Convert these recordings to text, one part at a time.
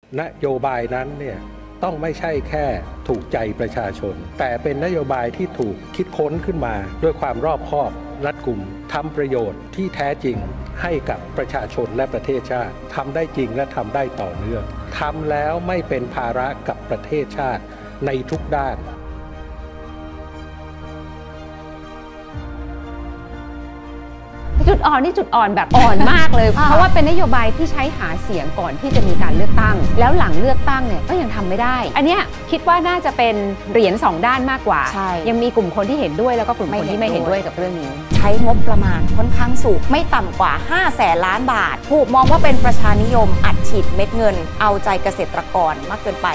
นโยบายนั้นเนี่ยต้องไม่ใช่แค่ถูกใจประชาชนแต่เป็นนโยบายที่ถูกคิดค้นขึ้นมาด้วยความรอบคอบรัดกุมทำประโยชน์ที่แท้จริงให้กับประชาชนและประเทศชาติทำได้จริงและทำได้ต่อเนื่องทำแล้วไม่เป็นภาระกับประเทศชาติในทุกด้านจุดอ่อนนี่จุดอ่อนแบบอ่อนมากเลย เพราะว่าเป็นนโยบายที่ใช้หาเสียงก่อนที่จะมีการเลือกตั้งแล้วหลังเลือกตั้งเนี่ยก็ยังทำไม่ได้อันเนี้ยคิดว่าน่าจะเป็นเหรียญ2ด้านมากกว่ายังมีกลุ่มคนที่เห็นด้วยแล้วก็กลุ่มคนที่ไม่เห็นด้วยกับเรื่องนี้ใช้งบประมาณค่อนข้างสูงไม่ต่ำกว่า500,000 ล้านบาทถูกมองว่าเป็นประชานิยมอัดฉีดเม็ดเงินเอาใจเกษตรกรมากเกินไป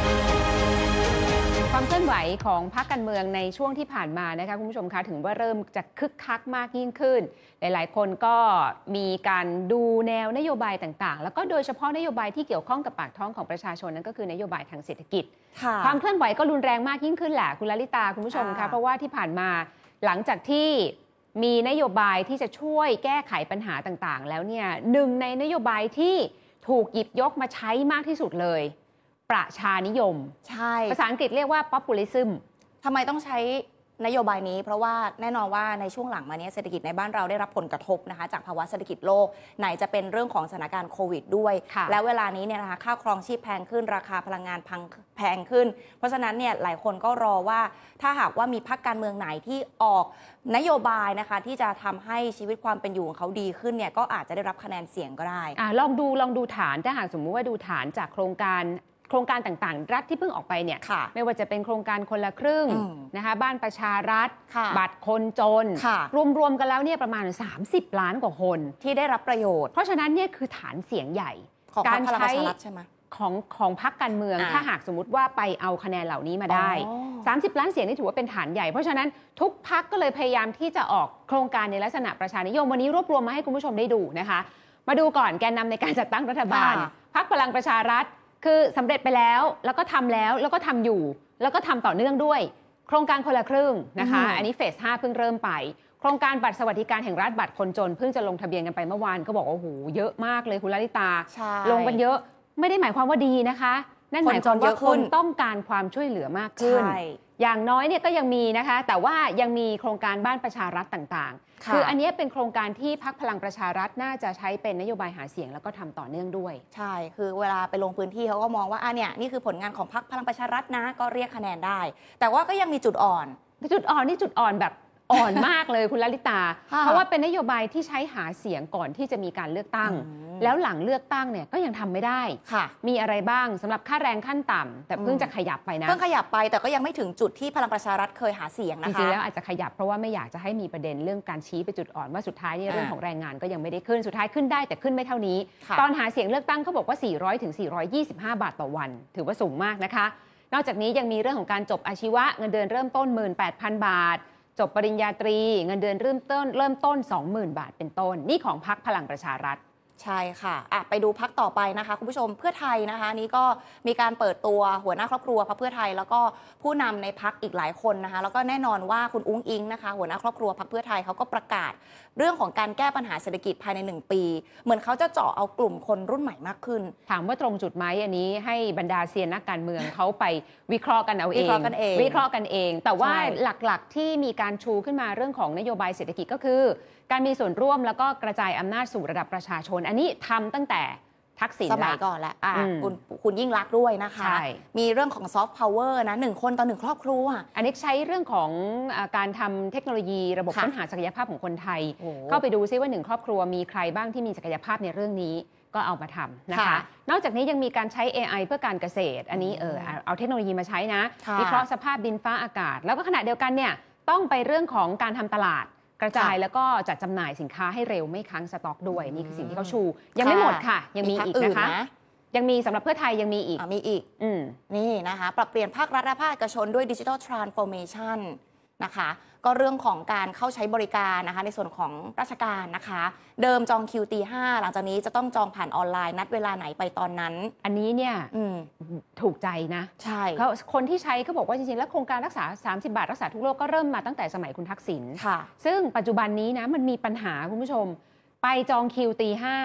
ความเคลื่อนไหวของพรรคการเมืองในช่วงที่ผ่านมานะคะคุณผู้ชมคะถึงว่าเริ่มจะคึกคักมากยิ่งขึ้นหลายๆคนก็มีการดูแนวนโยบายต่างๆแล้วก็โดยเฉพาะนโยบายที่เกี่ยวข้องกับปากท้องของประชาชนนั่นก็คือนโยบายทางเศรษฐกิจความเคลื่อนไหวก็รุนแรงมากยิ่งขึ้นแหละคุณลลิตาคุณผู้ชมคะเพราะว่าที่ผ่านมาหลังจากที่มีนโยบายที่จะช่วยแก้ไขปัญหาต่างๆแล้วเนี่ยหนึ่งในนโยบายที่ถูกหยิบยกมาใช้มากที่สุดเลยประชานิยมใช่ภาษาอังกฤษเรียกว่า populism ทำไมต้องใช้นโยบายนี้เพราะว่าแน่นอนว่าในช่วงหลังมานี้เศรษฐกิจในบ้านเราได้รับผลกระทบนะคะจากภาวะเศรษฐกิจโลกไหนจะเป็นเรื่องของสถานการณ์โควิดด้วยแล้วเวลานี้เนี่ยนะคะค่าครองชีพแพงขึ้นราคาพลังงานแพงขึ้นเพราะฉะนั้นเนี่ยหลายคนก็รอว่าถ้าหากว่ามีพรรคการเมืองไหนที่ออกนโยบายนะคะที่จะทำให้ชีวิตความเป็นอยู่ของเขาดีขึ้นเนี่ยก็อาจจะได้รับคะแนนเสียงก็ได้ลองดูฐานถ้าหากสมมุติว่าดูฐานจากโครงการต่างๆรัฐที่เพิ่งออกไปเนี่ยไม่ว่าจะเป็นโครงการคนละครึ่งนะคะบ้านประชารัฐบัตรคนจนรวมๆกันแล้วเนี่ยประมาณ30 ล้านกว่าคนที่ได้รับประโยชน์เพราะฉะนั้นเนี่ยคือฐานเสียงใหญ่ของการใช้ใช่ไหมของพรรคการเมืองถ้าหากสมมติว่าไปเอาคะแนนเหล่านี้มาได้30 ล้านเสียงนี่ถือว่าเป็นฐานใหญ่เพราะฉะนั้นทุกพรรคก็เลยพยายามที่จะออกโครงการในลักษณะประชานิยมวันนี้รวบรวมมาให้คุณผู้ชมได้ดูนะคะมาดูก่อนแกนนำในการจัดตั้งรัฐบาลพรรคพลังประชารัฐคือสำเร็จไปแล้วก็ทำแล้วก็ทำอยู่แล้วก็ทำต่อเนื่องด้วยโครงการคนละครึ่งนะคะอันนี้เฟส 5เพิ่งเริ่มไปโครงการบัตรสวัสดิการแห่งรัฐบัตรคนจนเพิ่งจะลงทะเบียนกันไปเมื่อวานก็บอกว่าโอ้โหเยอะมากเลยคุณลลิตาลงกันเยอะไม่ได้หมายความว่าดีนะคะนั่นหมายความว่าคนต้องการความช่วยเหลือมากขึ้นอย่างน้อยเนี่ยก็ยังมีนะคะแต่ว่ายังมีโครงการบ้านประชารัฐต่างๆคืออันนี้เป็นโครงการที่พรรคพลังประชารัฐน่าจะใช้เป็นนโยบายหาเสียงแล้วก็ทำต่อเนื่องด้วยใช่คือเวลาไปลงพื้นที่เขาก็มองว่าเนี่ยนี่คือผลงานของพรรคพลังประชารัฐนะก็เรียกคะแนนได้แต่ว่าก็ยังมีจุดอ่อนนี่จุดอ่อนแบบอ่อนมากเลยคุณลลิตาเพราะว่าเป็นนโยบายที่ใช้หาเสียงก่อนที่จะมีการเลือกตั้งแล้วหลังเลือกตั้งเนี่ยก็ยังทำไม่ได้มีอะไรบ้างสำหรับค่าแรงขั้นต่ำแต่เพิ่งจะขยับไปนะเพิ่งขยับไปแต่ก็ยังไม่ถึงจุดที่พลังประชารัฐเคยหาเสียงนะคะจริงๆแล้วอาจจะขยับเพราะว่าไม่อยากจะให้มีประเด็นเรื่องการชี้ไปจุดอ่อนว่าสุดท้ายนี่เรื่องของแรงงานก็ยังไม่ได้ขึ้นสุดท้ายขึ้นได้แต่ขึ้นไม่เท่านี้ตอนหาเสียงเลือกตั้งเขาบอกว่า400 ถึง 425 บาทต่อวันถือว่าสูงมากนะคะนอกจากนี้ยังมีเรื่องของการจบอาชีวะเงินเดือนเริ่มต้น 18,000 บาทจบปริญญาตรีเงินเดือนเริ่มต้น 20,000 บาทเป็นต้นนี่ของพรรคพลังประชารัฐใช่ค่ะไปดูพรรคต่อไปนะคะคุณผู้ชมเพื่อไทยนะคะนี้ก็มีการเปิดตัวหัวหน้าครอบครัวพรรคเพื่อไทยแล้วก็ผู้นำในพรรคอีกหลายคนนะคะแล้วก็แน่นอนว่าคุณอุ๊งอิ๊งนะคะหัวหน้าครอบครัวพรรคเพื่อไทยเขาก็ประกาศเรื่องของการแก้ปัญหาเศรษฐกิจภายใน1 ปีเหมือนเขาจะเจาะเอากลุ่มคนรุ่นใหม่มากขึ้นถามว่าตรงจุดไหมอันนี้ให้บรรดาเซียนนักการเมืองเขาไปวิเคราะห์กันเอาเองวิเคราะห์กันเองแต่ว่าหลักๆที่มีการชูขึ้นมาเรื่องของนโยบายเศรษฐกิจก็คือการมีส่วนร่วมแล้วก็กระจายอำนาจสู่ระดับประชาชนอันนี้ทำตั้งแต่ทักษิณสมัยก่อนแล้วคุณยิ่งรักด้วยนะคะมีเรื่องของซอฟต์พาวเวอร์นะ1 คนต่อ 1 ครอบครัวอันนี้ใช้เรื่องของการทำเทคโนโลยีระบบค้นหาศักยภาพของคนไทยเข้าไปดูซิว่า1 ครอบครัวมีใครบ้างที่มีศักยภาพในเรื่องนี้ก็เอามาทำนะคะนอกจากนี้ยังมีการใช้ AI เพื่อการเกษตรอันนี้เอาเทคโนโลยีมาใช้นะวิเคราะห์สภาพดินฟ้าอากาศแล้วก็ขณะเดียวกันเนี่ยต้องไปเรื่องของการทำตลาดกระจายแล้วก็จัดจำหน่ายสินค้าให้เร็วไม่ค้างสต็อกด้วยนี่คือสิ่งที่เขาชูยังไม่หมดค่ะยังมีอีกนะคะยังมีสำหรับเพื่อไทยยังมีอีกนี่นะคะปรับเปลี่ยนภาครัฐและภาคเอกชนด้วย Digital Transformation นะคะก็เรื่องของการเข้าใช้บริการนะคะในส่วนของราชการนะคะเดิมจองคิวตี 5หลังจากนี้จะต้องจองผ่านออนไลน์นัดเวลาไหนไปตอนนั้นอันนี้เนี่ยถูกใจนะใช่คนที่ใช้ก็บอกว่าจริงๆแล้วโครงการรักษา30 บาทรักษาทุกโรคก็เริ่มมาตั้งแต่สมัยคุณทักษิณซึ่งปัจจุบันนี้นะมันมีปัญหาคุณผู้ชมไปจองคิวตี 5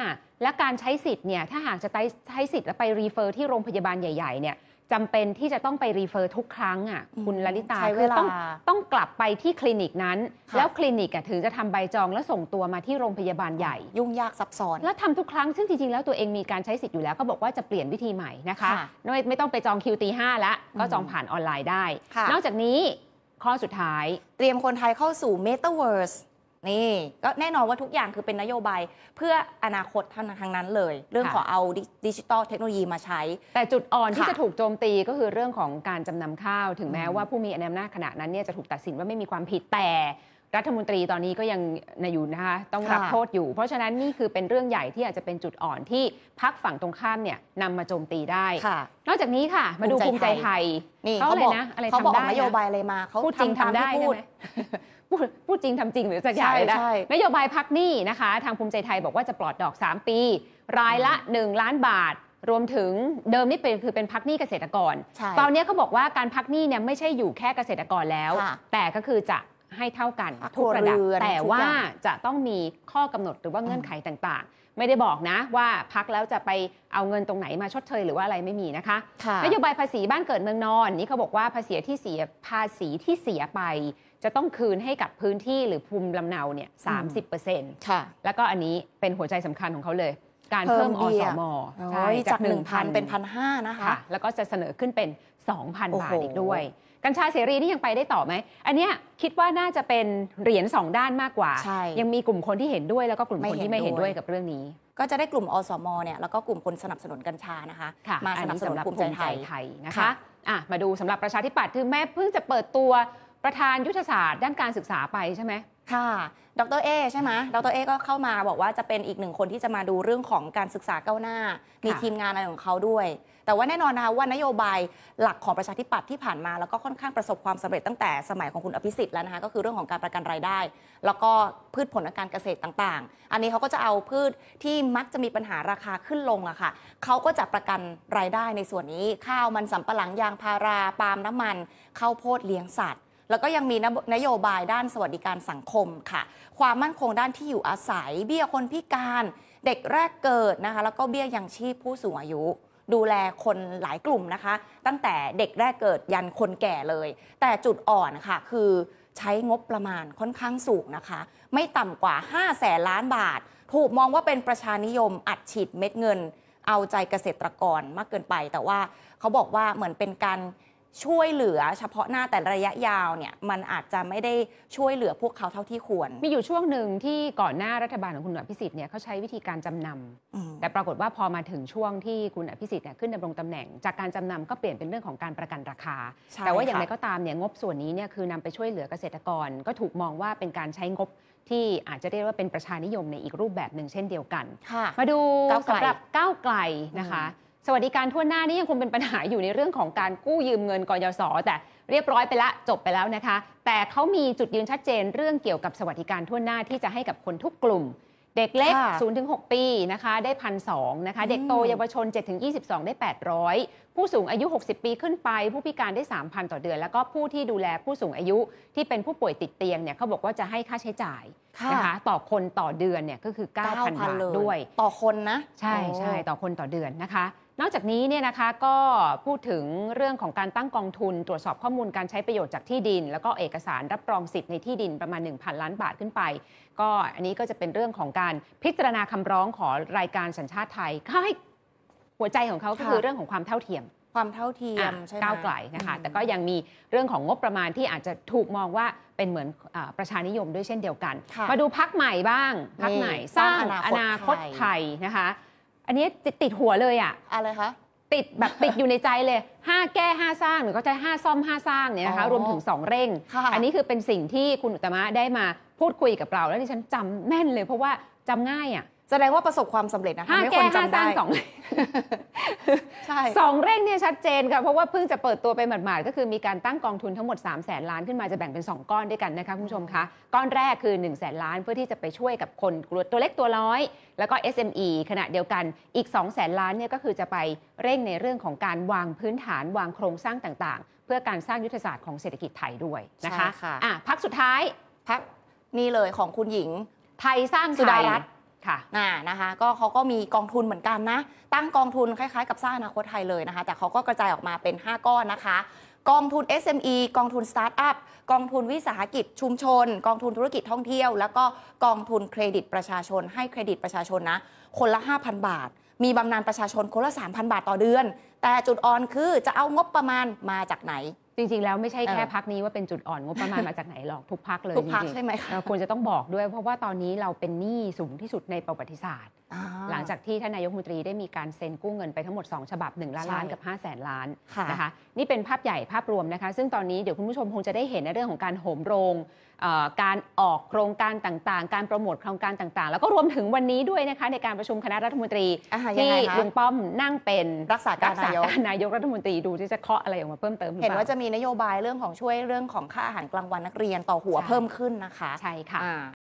และการใช้สิทธิ์เนี่ยถ้าหากจะใช้สิทธิ์แล้วไปรีเฟอร์ที่โรงพยาบาลใหญ่ๆเนี่ยจำเป็นที่จะต้องไปรีเฟอร์ทุกครั้งอ่ะคุณลลิตาคือต้องกลับไปที่คลินิกนั้นแล้วคลินิกถึงจะทำใบจองแล้วส่งตัวมาที่โรงพยาบาลใหญ่ยุ่งยากซับซ้อนแล้วทำทุกครั้งซึ่งจริงๆแล้วตัวเองมีการใช้สิทธิ์อยู่แล้วก็บอกว่าจะเปลี่ยนวิธีใหม่นะคะไม่ต้องไปจองคิวตี 5แล้วก็จองผ่านออนไลน์ได้นอกจากนี้ข้อสุดท้ายเตรียมคนไทยเข้าสู่ Metaverse นี่ก็แน่นอนว่าทุกอย่างคือเป็นนโยบายเพื่ออนาคตทางนั้นเลยเรื่องของเอาดิจิตอลเทคโนโลยีมาใช้แต่จุดอ่อนที่จะถูกโจมตีก็คือเรื่องของการจำนำข้าวถึงแม้ว่าผู้มีอำนาจขณะนั้นเนี่ยจะถูกตัดสินว่าไม่มีความผิดแต่รัฐมนตรีตอนนี้ก็ยังอยู่นะคะต้องรับโทษอยู่เพราะฉะนั้นนี่คือเป็นเรื่องใหญ่ที่อาจจะเป็นจุดอ่อนที่พรรคฝั่งตรงข้ามเนี่ยนำมาโจมตีได้นอกจากนี้ค่ะมาดูภูมิใจไทยเขาบอกนโยบายอะไรมาเขาพูดจริงทำได้พูดจริงทำจริงหรือสักอย่างเลยนะนโยบายพักหนี้นะคะทางภูมิใจไทยบอกว่าจะปลอดดอก3ปีรายละ1 ล้านบาทรวมถึงเดิมนี่เป็นพักหนี้เกษตรกรตอนนี้เขาบอกว่าการพักหนี้เนี่ยไม่ใช่อยู่แค่เกษตรกรแล้วแต่ก็คือจะให้เท่ากันทุกระดับแต่ว่าจะต้องมีข้อกำหนดหรือว่าเงื่อนไขต่างๆไม่ได้บอกนะว่าพักแล้วจะไปเอาเงินตรงไหนมาชดเชยหรือว่าอะไรไม่มีนะคะนโยบายภาษีบ้านเกิดเมืองนอนนี่เขาบอกว่าภาษีที่เสียไปจะต้องคืนให้กับพื้นที่หรือภูมิลำเนาเนี่ย 30% ค่ะแล้วก็อันนี้เป็นหัวใจสำคัญของเขาเลยการเพิ่มอสม. จาก 1,000 เป็น 1,500 นะคะแล้วก็จะเสนอขึ้นเป็น 2,000 บาทอีกด้วยกัญชาเสรีนี่ยังไปได้ต่อไหมอันเนี้ยคิดว่าน่าจะเป็นเหรียญ2ด้านมากกว่ายังมีกลุ่มคนที่เห็นด้วยแล้วก็กลุ่มคนที่ไม่เห็นด้วยกับเรื่องนี้ก็จะได้กลุ่มอสม.เนี่ยแล้วก็กลุ่มคนสนับสนุนกัญชานะคะมาสนับสนุนภูมิใจไทยนะคะมาดูสำหรับประชาธิปัตย์ถึงแม้เพิ่งจะเปิดตัวประธานยุทธศาสตร์ด้านการศึกษาไปใช่ไหมค่ะดร.เอใช่ไหมดร.เอก็เข้ามาบอกว่าจะเป็นอีกหนึ่งคนที่จะมาดูเรื่องของการศึกษาก้าวหน้ามีทีมงานอะไรของเขาด้วยแต่ว่าแน่นอนนะคะว่านโยบายหลักของประชาธิปัตย์ที่ผ่านมาแล้วก็ค่อนข้างประสบความสำเร็จตั้งแต่สมัยของคุณอภิสิทธิ์แล้วนะคะก็คือเรื่องของการประกันรายได้แล้วก็พืชผลทางการเกษตรต่างๆอันนี้เขาก็จะเอาพืชที่มักจะมีปัญหาราคาขึ้นลงอะค่ะเขาก็จะประกันรายได้ในส่วนนี้ข้าวมันสำปะหลังยางพาราปาล์มน้ำมันข้าวโพดเลี้ยงสัตว์แล้วก็ยังมีนโยบายด้านสวัสดิการสังคมค่ะความมั่นคงด้านที่อยู่อาศัยเบี้ยคนพิการเด็กแรกเกิดนะคะแล้วก็เบี้ยยังชีพผู้สูงอายุดูแลคนหลายกลุ่มนะคะตั้งแต่เด็กแรกเกิดยันคนแก่เลยแต่จุดอ่อนค่ะคือใช้งบประมาณค่อนข้างสูงนะคะไม่ต่ำกว่า500,000 ล้านบาทถูกมองว่าเป็นประชานิยมอัดฉีดเม็ดเงินเอาใจเกษตรกรมากเกินไปแต่ว่าเขาบอกว่าเหมือนเป็นการช่วยเหลือเฉพาะหน้าแต่ระยะยาวเนี่ยมันอาจจะไม่ได้ช่วยเหลือพวกเขาเท่าที่ควรมีอยู่ช่วงหนึ่งที่ก่อนหน้ารัฐบาลของคุณอภิสิทธิ์เนี่ยเขาใช้วิธีการจำนำแต่ปรากฏว่าพอมาถึงช่วงที่คุณอภิสิทธิ์เนี่ยขึ้นดำรงตำแหน่งจากการจำนำก็เปลี่ยนเป็นเรื่องของการประกันราคาแต่ว่าอย่างไรก็ตามเนี่ยงบส่วนนี้เนี่ยคือนำไปช่วยเหลือเกษตรกรก็ถูกมองว่าเป็นการใช้งบที่อาจจะเรียกว่าเป็นประชานิยมในอีกรูปแบบหนึ่งเช่นเดียวกันมาดูสำหรับก้าวไกลนะคะสวัสดิการทั่วหน้านี่ยังคงเป็นปัญหาอยู่ในเรื่องของการกู้ยืมเงินกยศ.แต่เรียบร้อยไปแล้วจบไปแล้วนะคะแต่เขามีจุดยืนชัดเจนเรื่องเกี่ยวกับสวัสดิการทั่วหน้าที่จะให้กับคนทุกกลุ่มเด็กเล็ก 0-6 ปีนะคะได้ 1,200 นะคะเด็กโตเยาวชน 7-22 ได้ 800 ผู้สูงอายุ 60 ปีขึ้นไปผู้พิการได้ 3,000 ต่อเดือนแล้วก็ผู้ที่ดูแลผู้สูงอายุที่เป็นผู้ป่วยติดเตียงเนี่ยเขาบอกว่าจะให้ค่าใช้จ่ายนะคะต่อคนต่อเดือนเนี่ยก็คือ 9,000 บาทด้วยต่อคนนะใช่ต่อคนต่อเดือนนะคะนอกจากนี้เนี่ยนะคะก็พูดถึงเรื่องของการตั้งกองทุนตรวจสอบข้อมูลการใช้ประโยชน์จากที่ดินแล้วก็เอกสารรับรองสิทธิ์ในที่ดินประมาณ 1,000 ล้านบาทขึ้นไปก็อันนี้ก็จะเป็นเรื่องของการพิจารณาคำร้องขอรายการสัญชาติไทยให้หัวใจของเขาก็คือเรื่องของความเท่าเทียมใช่ไหมก้าวไกลนะคะแต่ก็ยังมีเรื่องของงบประมาณที่อาจจะถูกมองว่าเป็นเหมือนประชานิยมด้วยเช่นเดียวกันมาดูพรรคใหม่บ้างพรรคใหม่สร้างอนาคตไทยนะคะอันนี้ติดหัวเลยอะไรคะติดอยู่ในใจเลย5แก้5สร้างหรือก็จะ5ซ่อม5สร้างเนี่ยนะคะรวมถึง2เร่งอันนี้คือเป็นสิ่งที่คุณอุตตมะได้มาพูดคุยกับเราแล้วที่ฉันจำแม่นเลยเพราะว่าจำง่ายแสดงว่าประสบความสำเร็จนะ 5แก้5สร้าง2ใช่2เร่งเนี่ยชัดเจนค่ะเพราะว่าเพิ่งจะเปิดตัวไปหมาดๆก็คือมีการตั้งกองทุนทั้งหมด 300,000 ล้านขึ้นมาจะแบ่งเป็น2ก้อนด้วยกันนะคะคุณผู้ชมคะก้อนแรกคือ 100,000 ล้านเพื่อที่จะไปช่วยกับคนตัวเล็กตัวน้อยแล้วก็ SME ขณะเดียวกันอีก 200,000 ล้านเนี่ยก็คือจะไปเร่งในเรื่องของการวางพื้นฐานวางโครงสร้างต่างๆเพื่อการสร้างยุทธศาสตร์ของเศรษฐกิจไทยด้วยนะคะพรรคสุดท้ายพรรคนี่เลยของคุณหญิงไทยสร้างสุดารัตน์ค่ะนะคะก็เขาก็มีกองทุนเหมือนกันนะตั้งกองทุนคล้ายๆกับสร้างอนาคตไทยเลยนะคะแต่เขาก็กระจายออกมาเป็น5ก้อนนะคะกองทุน SME กองทุนสตาร์ทอัพกองทุนวิสาหกิจชุมชนกองทุนธุรกิจท่องเที่ยวแล้วก็กองทุนเครดิตประชาชนให้เครดิตประชาชนนะคนละ 5,000 บาทมีบำนาญประชาชนคนละ 3,000 บาทต่อเดือนแต่จุดอ่อนคือจะเอางบประมาณมาจากไหนจริงๆแล้วไม่ใช่แค่พักนี้ว่าเป็นจุดอ่อนงบประมาณมาจากไหนหรอกทุกพักเลยทุกพักใช่ไหมคะควรจะต้องบอกด้วยเพราะว่าตอนนี้เราเป็นหนี้สูงที่สุดในประวัติศาสตร์หลังจากที่ท่านนายกรัฐมนตรีได้มีการเซ็นกู้เงินไปทั้งหมด2ฉบับ1 ล้านกับ500,000 ล้านนะคะนี่เป็นภาพใหญ่ภาพรวมนะคะซึ่งตอนนี้เดี๋ยวคุณผู้ชมคงจะได้เห็นในเรื่องของการโหมโรงการออกโครงการต่างๆการโปรโมทโครงการต่างๆแล้วก็รวมถึงวันนี้ด้วยนะคะในการประชุมคณะรัฐมนตรีที่ลุงป้อมนั่งเป็นรักษาการนายกรัฐมนตรีดูที่จะเคาะอะไรออกมาเพิ่มเติมเห็นว่าจะมีนโยบายเรื่องของช่วยเรื่องของค่าอาหารกลางวันนักเรียนต่อหัวเพิ่มขึ้นนะคะใช่ค่ะ